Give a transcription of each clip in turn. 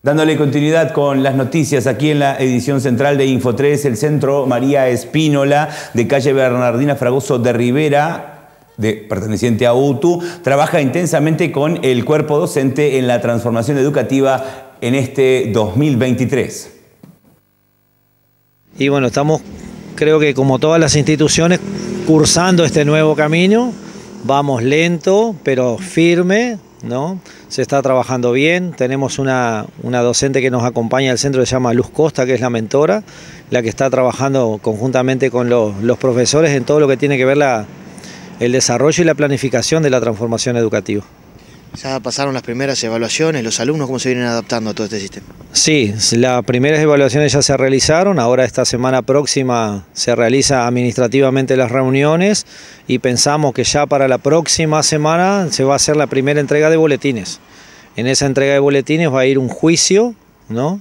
Dándole continuidad con las noticias aquí en la edición central de Info3, el Centro María Espínola de calle Bernardina Fragoso de Rivera, perteneciente a UTU, trabaja intensamente con el cuerpo docente en la transformación educativa en este 2023. Y bueno, estamos, creo que como todas las instituciones, cursando este nuevo camino. Vamos lento, pero firme, ¿no? Se está trabajando bien. Tenemos una docente que nos acompaña al centro, que se llama Luz Costa, que es la mentora, la que está trabajando conjuntamente con los profesores en todo lo que tiene que ver el desarrollo y la planificación de la transformación educativa. Ya pasaron las primeras evaluaciones, los alumnos, ¿cómo se vienen adaptando a todo este sistema? Sí, las primeras evaluaciones ya se realizaron, ahora esta semana próxima se realiza administrativamente las reuniones y pensamos que ya para la próxima semana se va a hacer la primera entrega de boletines. En esa entrega de boletines va a ir un juicio, ¿no?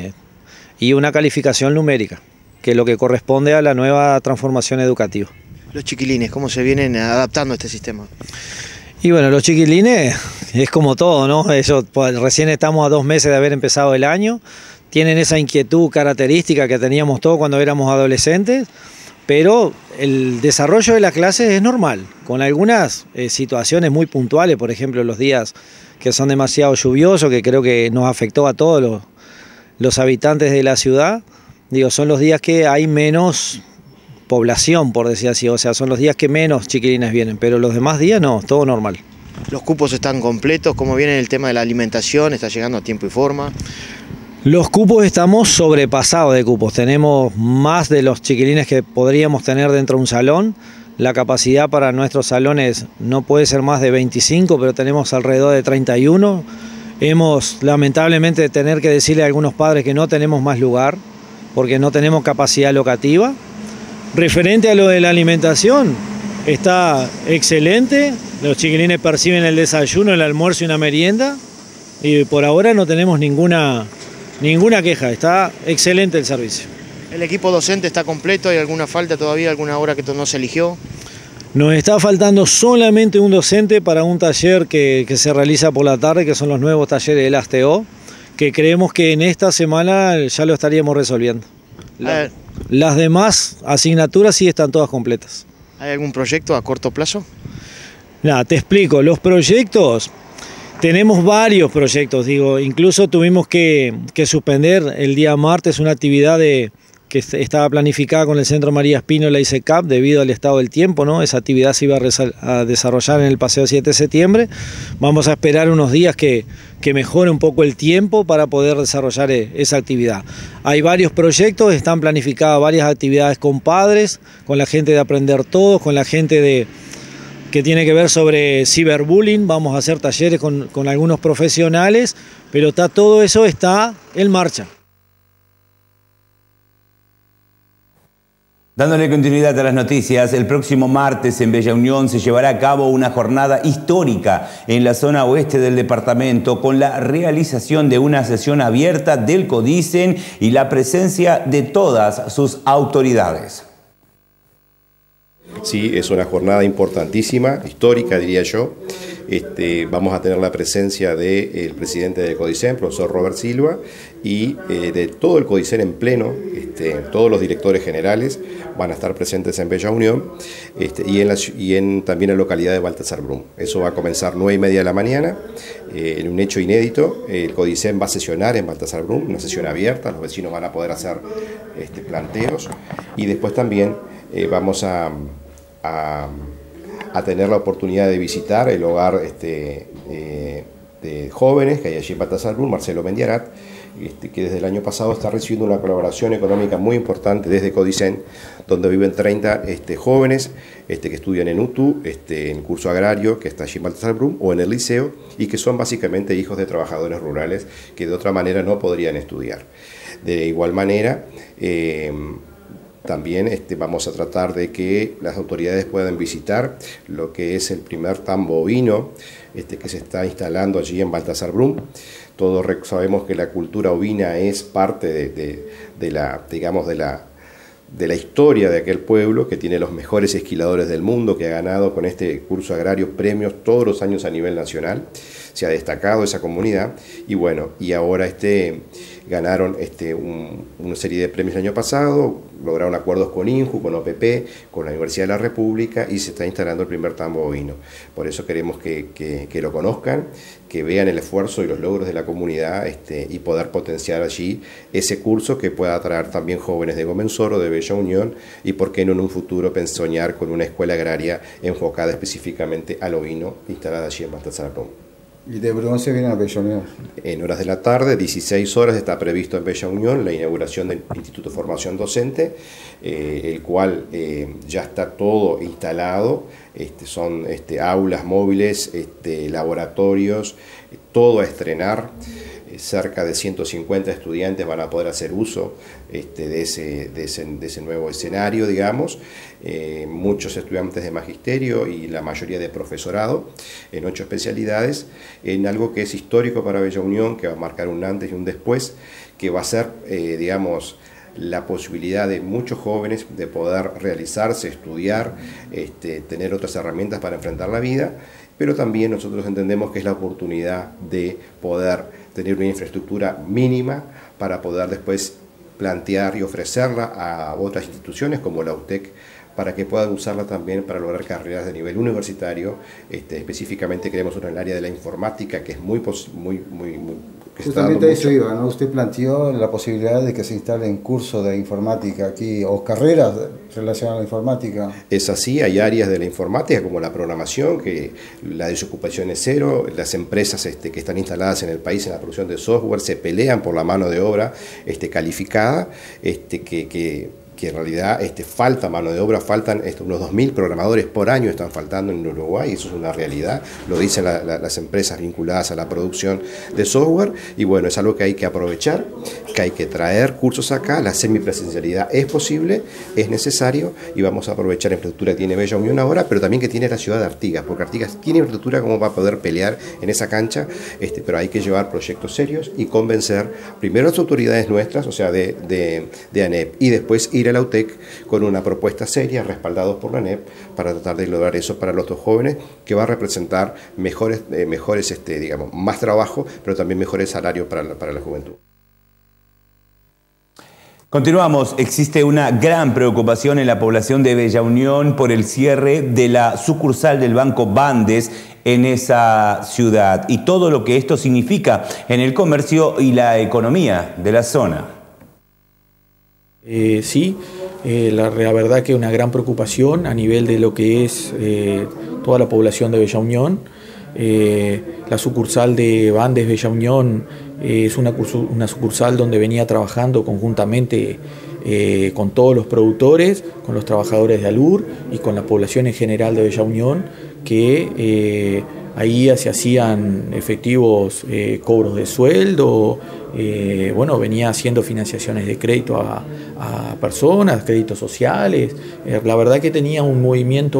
Y una calificación numérica, que es lo que corresponde a la nueva transformación educativa. Los chiquilines, ¿cómo se vienen adaptando a este sistema? Y bueno, los chiquilines es como todo, ¿no? Ellos recién estamos a 2 meses de haber empezado el año, tienen esa inquietud característica que teníamos todos cuando éramos adolescentes, pero el desarrollo de las clases es normal, con algunas situaciones muy puntuales, por ejemplo los días que son demasiado lluviosos, que creo que nos afectó a todos los habitantes de la ciudad. Digo, son los días que hay menos población, por decir así, o sea, son los días que menos chiquilines vienen, pero los demás días no, todo normal. ¿Los cupos están completos? ¿Cómo viene el tema de la alimentación? ¿Está llegando a tiempo y forma? Los cupos estamos sobrepasados de cupos, tenemos más de los chiquilines que podríamos tener dentro de un salón. La capacidad para nuestros salones no puede ser más de 25, pero tenemos alrededor de 31. Hemos lamentablemente tener que decirle a algunos padres que no tenemos más lugar, porque no tenemos capacidad locativa. Referente a lo de la alimentación, está excelente, los chiquilines perciben el desayuno, el almuerzo y una merienda, y por ahora no tenemos ninguna queja, está excelente el servicio. ¿El equipo docente está completo? ¿Hay alguna falta todavía, alguna hora que no se eligió? Nos está faltando solamente un docente para un taller que se realiza por la tarde, que son los nuevos talleres del ASTEO, que creemos que en esta semana ya lo estaríamos resolviendo. Las demás asignaturas sí están todas completas. ¿Hay algún proyecto a corto plazo? Nada, te explico, los proyectos, tenemos varios proyectos, digo, incluso tuvimos que suspender el día martes una actividad que estaba planificada con el Centro María Espínola y CECAP debido al estado del tiempo, ¿no? Esa actividad se iba a desarrollar en el Paseo 7 de septiembre. Vamos a esperar unos días que mejore un poco el tiempo para poder desarrollar esa actividad. Hay varios proyectos, están planificadas varias actividades con padres, con la gente de Aprender Todos, con la gente que tiene que ver sobre ciberbullying. Vamos a hacer talleres con algunos profesionales, pero todo eso está en marcha. Dándole continuidad a las noticias, el próximo martes en Bella Unión se llevará a cabo una jornada histórica en la zona oeste del departamento con la realización de una sesión abierta del CODICEN y la presencia de todas sus autoridades. Sí, es una jornada importantísima, histórica diría yo. Vamos a tener la presencia del presidente del CODICEN, profesor Robert Silva, y de todo el CODICEN en pleno, todos los directores generales van a estar presentes en Bella Unión y también en la localidad de Baltasar Brum. Eso va a comenzar 9:30 de la mañana, en un hecho inédito. El CODICEN va a sesionar en Baltasar Brum, una sesión abierta, los vecinos van a poder hacer planteos, y después también vamos a tener la oportunidad de visitar el hogar de jóvenes que hay allí en Baltasar Brum, Marcelo Mendiarat, que desde el año pasado está recibiendo una colaboración económica muy importante desde CODICEN, donde viven 30 jóvenes que estudian en UTU, en curso agrario, que está allí en Baltasar Brum, o en el liceo, y que son básicamente hijos de trabajadores rurales que de otra manera no podrían estudiar. De igual manera, también vamos a tratar de que las autoridades puedan visitar lo que es el primer tambo ovino que se está instalando allí en Baltasar Brum. Todos sabemos que la cultura ovina es parte de de la historia de aquel pueblo, que tiene los mejores esquiladores del mundo, que ha ganado con este curso agrario premios todos los años a nivel nacional. Se ha destacado esa comunidad y bueno, y ahora ganaron una serie de premios el año pasado, lograron acuerdos con INJU, con OPP, con la Universidad de la República y se está instalando el primer tambo bovino. Por eso queremos que lo conozcan, que vean el esfuerzo y los logros de la comunidad y poder potenciar allí ese curso que pueda atraer también jóvenes de Gomensoro, de Bella Unión y por qué no en un futuro soñar con una escuela agraria enfocada específicamente al ovino instalada allí en Baltasar Brum. ¿Y de bronce viene a Bella Unión? En horas de la tarde, 16 horas, está previsto en Bella Unión la inauguración del Instituto de Formación Docente, el cual ya está todo instalado, son aulas móviles, laboratorios, todo a estrenar. Cerca de 150 estudiantes van a poder hacer uso de ese nuevo escenario, digamos. Muchos estudiantes de magisterio y la mayoría de profesorado en 8 especialidades, en algo que es histórico para Bella Unión, que va a marcar un antes y un después, que va a ser, digamos, la posibilidad de muchos jóvenes de poder realizarse, estudiar, tener otras herramientas para enfrentar la vida, pero también nosotros entendemos que es la oportunidad de poder tener una infraestructura mínima para poder después plantear y ofrecerla a otras instituciones como la UTEC, para que puedan usarla también para lograr carreras de nivel universitario. Específicamente queremos una en el área de la informática, que es muy que justamente eso iba, ¿no? Usted planteó la posibilidad de que se instalen cursos de informática aquí, o carreras relacionadas a la informática. Es así, hay áreas de la informática como la programación, que la desocupación es cero, las empresas que están instaladas en el país en la producción de software se pelean por la mano de obra calificada, que en realidad falta mano de obra, faltan unos 2.000 programadores por año están faltando en Uruguay, eso es una realidad, lo dicen las empresas vinculadas a la producción de software, y bueno, es algo que hay que aprovechar, que hay que traer cursos acá, la semipresencialidad es posible, es necesario, y vamos a aprovechar la infraestructura que tiene Bella Unión ahora, pero también que tiene la ciudad de Artigas, porque Artigas tiene infraestructura como va a poder pelear en esa cancha, pero hay que llevar proyectos serios y convencer primero a las autoridades nuestras, o sea, de ANEP, y después ir a la UTEC con una propuesta seria, respaldados por la ANEP, para tratar de lograr eso para los dos jóvenes, que va a representar mejores digamos, más trabajo, pero también mejores salarios para la juventud. Continuamos. Existe una gran preocupación en la población de Bella Unión por el cierre de la sucursal del Banco Bandes en esa ciudad y todo lo que esto significa en el comercio y la economía de la zona. Sí, la verdad que una gran preocupación a nivel de lo que es toda la población de Bella Unión. La sucursal de Bandes Bella Unión es una sucursal donde venía trabajando conjuntamente con todos los productores, con los trabajadores de Alur y con la población en general de Bella Unión, que ahí se hacían efectivos cobros de sueldo, bueno, venía haciendo financiaciones de crédito a personas, créditos sociales. La verdad que tiene un movimiento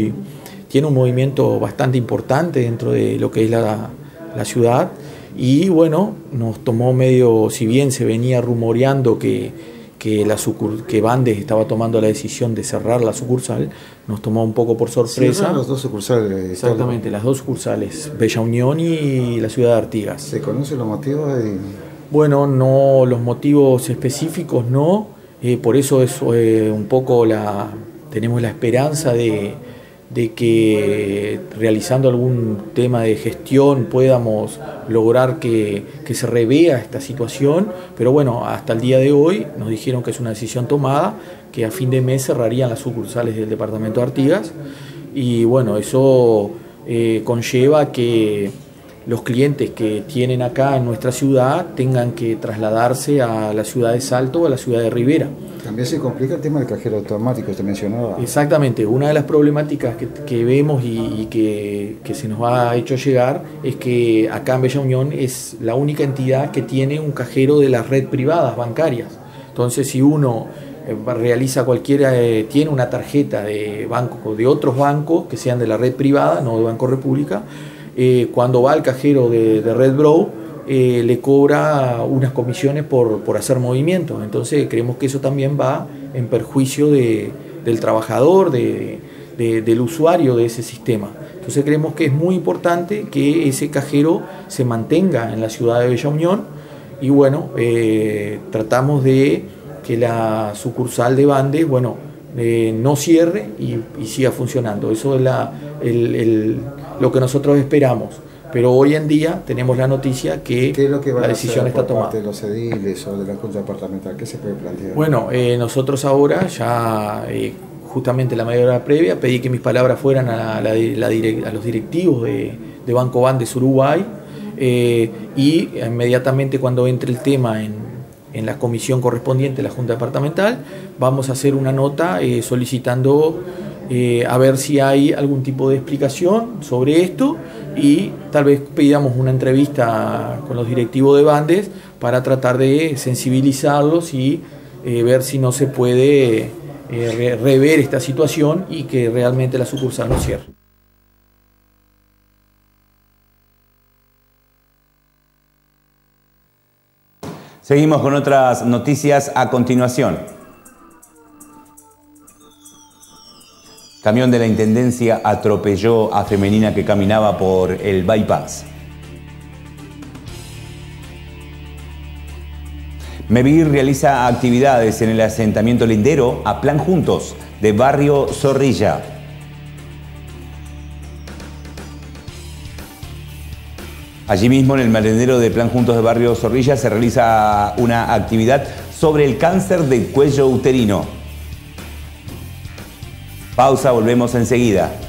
bastante importante dentro de lo que es la ciudad, y bueno, nos tomó medio, si bien se venía rumoreando que Bandes estaba tomando la decisión de cerrar la sucursal, nos tomó un poco por sorpresa. Cierran las dos sucursales. Exactamente, las dos sucursales, Bella Unión y la ciudad de Artigas. ¿Se conocen los motivos? Bueno, no, los motivos específicos no, por eso es un poco tenemos la esperanza de que realizando algún tema de gestión podamos lograr que se revea esta situación, pero bueno, hasta el día de hoy nos dijeron que es una decisión tomada, que a fin de mes cerrarían las sucursales del departamento de Artigas, y bueno, eso conlleva que los clientes que tienen acá en nuestra ciudad tengan que trasladarse a la ciudad de Salto o a la ciudad de Rivera. También se complica el tema del cajero automático, te mencionaba. Exactamente, una de las problemáticas que vemos y que se nos ha hecho llegar es que acá en Bella Unión es la única entidad que tiene un cajero de las redes privadas bancarias. Entonces, si uno realiza tiene una tarjeta de banco, de otros bancos que sean de la red privada, no de Banco República, cuando va al cajero de Red Bro, le cobra unas comisiones por hacer movimientos. Entonces creemos que eso también va en perjuicio del trabajador, del usuario de ese sistema. Entonces creemos que es muy importante que ese cajero se mantenga en la ciudad de Bella Unión y bueno, tratamos de que la sucursal de Bandes, bueno, no cierre y siga funcionando. Eso es lo que nosotros esperamos. Pero hoy en día tenemos la noticia que la decisión está tomada. ¿De los ediles o de la Junta Departamental? ¿Qué se puede plantear? Bueno, nosotros ahora ya, justamente la media hora previa, pedí que mis palabras fueran a los directivos de Banco Bandes Uruguay y inmediatamente cuando entre el tema en la comisión correspondiente, la Junta Departamental, vamos a hacer una nota solicitando a ver si hay algún tipo de explicación sobre esto y tal vez pidamos una entrevista con los directivos de Bandes para tratar de sensibilizarlos y ver si no se puede rever esta situación y que realmente la sucursal no cierre. Seguimos con otras noticias a continuación. Camión de la Intendencia atropelló a femenina que caminaba por el bypass. MEVIR realiza actividades en el asentamiento lindero a Plan Juntos de Barrio Zorrilla. Allí mismo, en el merendero de Plan Juntos de Barrio Zorrilla, se realiza una actividad sobre el cáncer de cuello uterino. Pausa, volvemos enseguida.